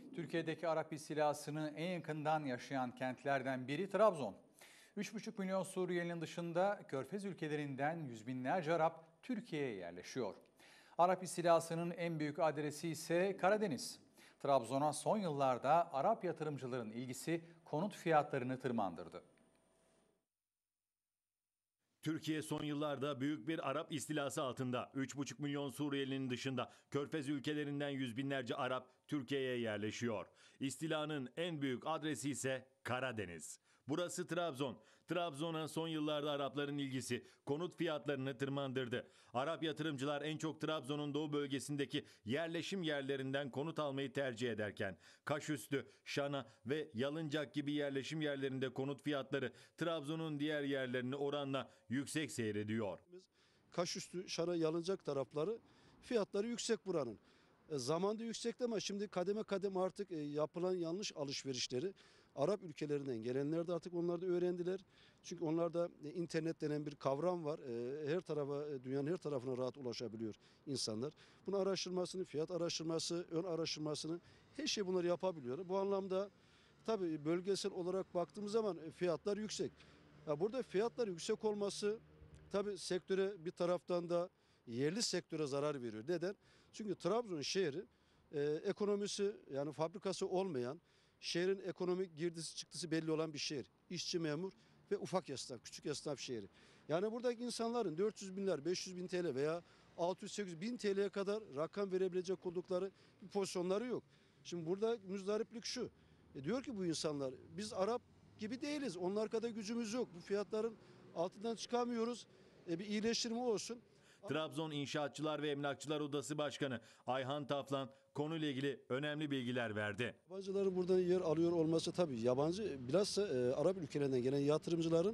Türkiye'deki Arap istilasını en yakından yaşayan kentlerden biri Trabzon. 3,5 milyon Suriyelinin dışında Körfez ülkelerinden yüz binlerce Arap Türkiye'ye yerleşiyor. Arap istilasının en büyük adresi ise Karadeniz. Trabzon'a son yıllarda Arap yatırımcıların ilgisi konut fiyatlarını tırmandırdı. Türkiye son yıllarda büyük bir Arap istilası altında. 3,5 milyon Suriyelinin dışında Körfez ülkelerinden yüz binlerce Arap Türkiye'ye yerleşiyor. İstilanın en büyük adresi ise Karadeniz. Burası Trabzon. Trabzon'a son yıllarda Arapların ilgisi konut fiyatlarını tırmandırdı. Arap yatırımcılar en çok Trabzon'un doğu bölgesindeki yerleşim yerlerinden konut almayı tercih ederken Kaşüstü, Şana ve Yalıncak gibi yerleşim yerlerinde konut fiyatları Trabzon'un diğer yerlerine oranla yüksek seyrediyor. Kaşüstü, Şana, Yalıncak tarafları fiyatları yüksek buranın. Zamanda yüksekti ama şimdi kademe kademe artık yapılan yanlış alışverişleri Arap ülkelerinden gelenler de artık onlar da öğrendiler. Çünkü onlarda internet denen bir kavram var. Her tarafa, dünyanın her tarafına rahat ulaşabiliyor insanlar. Bunu araştırmasını, fiyat araştırması, ön araştırmasını her şey bunları yapabiliyor. Bu anlamda tabii bölgesel olarak baktığımız zaman fiyatlar yüksek. Ya burada fiyatlar yüksek olması tabii sektöre bir taraftan da yerli sektöre zarar veriyor. Neden? Çünkü Trabzon şehri ekonomisi yani fabrikası olmayan, şehrin ekonomik girdisi çıktısı belli olan bir şehir. İşçi memur ve ufak esnaf, küçük esnaf şehri. Yani buradaki insanların 400 binler, 500 bin TL veya 600-800 bin TL'ye kadar rakam verebilecek oldukları bir pozisyonları yok. Şimdi burada müzdariplik şu. Diyor ki bu insanlar biz Arap gibi değiliz. Onlar kadar gücümüz yok. Bu fiyatların altından çıkamıyoruz. Bir iyileştirme olsun. Trabzon İnşaatçılar ve Emlakçılar Odası Başkanı Ayhan Taflan konuyla ilgili önemli bilgiler verdi. Yabancıların burada yer alıyor olması tabii yabancı bilhassa Arap ülkelerinden gelen yatırımcıların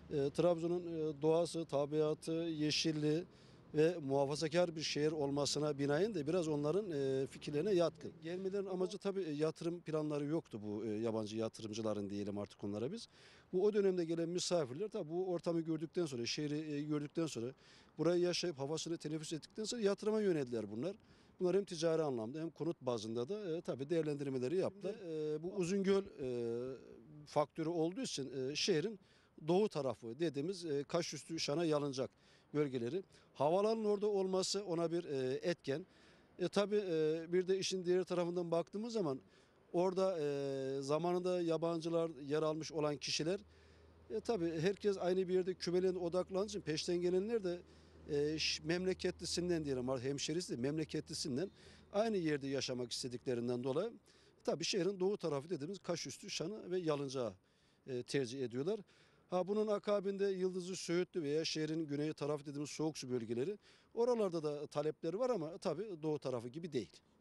Trabzon'un doğası, tabiatı, yeşilliği ve muhafazakar bir şehir olmasına binaen de biraz onların fikirlerine yatkın. Gelmelerin amacı tabii yatırım planları yoktu bu yabancı yatırımcıların diyelim artık onlara biz. Bu o dönemde gelen misafirler tabii bu ortamı gördükten sonra, şehri gördükten sonra burayı yaşayıp havasını teneffüs ettikten sonra yatırıma yöneldiler bunlar. Bunlar hem ticari anlamda hem konut bazında da tabii değerlendirmeleri yaptı. Bu Uzungöl faktörü olduğu için şehrin doğu tarafı dediğimiz Kaşüstü, Şana, Yalıncak bölgeleri. Havalanın orada olması ona bir etken. Tabii bir de işin diğer tarafından baktığımız zaman orada zamanında yabancılar yer almış olan kişiler tabii herkes aynı bir yerde kümelerine odaklandığı için peşten gelenler de memleketlisinden diyelim hemşerisi de memleketlisinden aynı yerde yaşamak istediklerinden dolayı tabii şehrin doğu tarafı dediğimiz Kaşüstü, Şanı ve Yalıncak'ı tercih ediyorlar. Bunun akabinde Yıldızlı, Söğütlü veya şehrin güneyi tarafı dediğimiz soğuk su bölgeleri oralarda da talepleri var ama tabii doğu tarafı gibi değil.